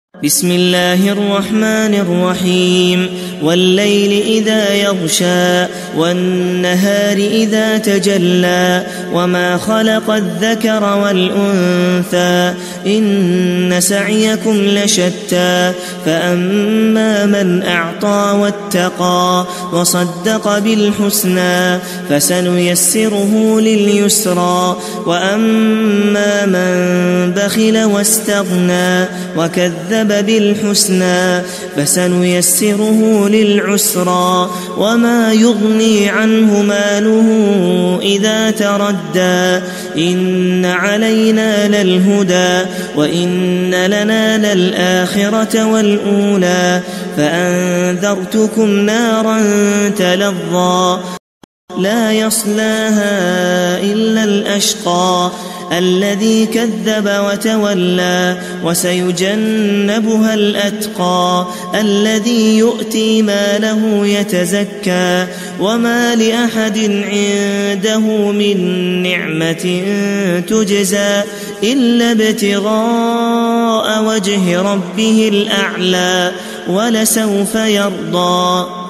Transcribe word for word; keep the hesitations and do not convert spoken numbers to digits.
بسم الله الرحمن الرحيم والليل إذا يغشى والنهار إذا تجلى وما خلق الذكر والأنثى إن سعيكم لشتى فأما من أعطى واتقى وصدق بالحسنى فسنيسره لليسرى وأما من بخل واستغنى وكذب بالحسنى فسنيسره للعسرى وما يغني عنه ماله إذا تردى إن علينا للهدى وإن لنا للآخرة والأولى فأنذرتكم نارا تلظى لا يصلاها إلا الأشقى الذي كذب وتولى وسيجنبها الأتقى الذي يؤتي ماله يتزكى وما لأحد عنده من نعمة تجزى إلا ابتغاء وجه ربه الأعلى ولسوف يرضى.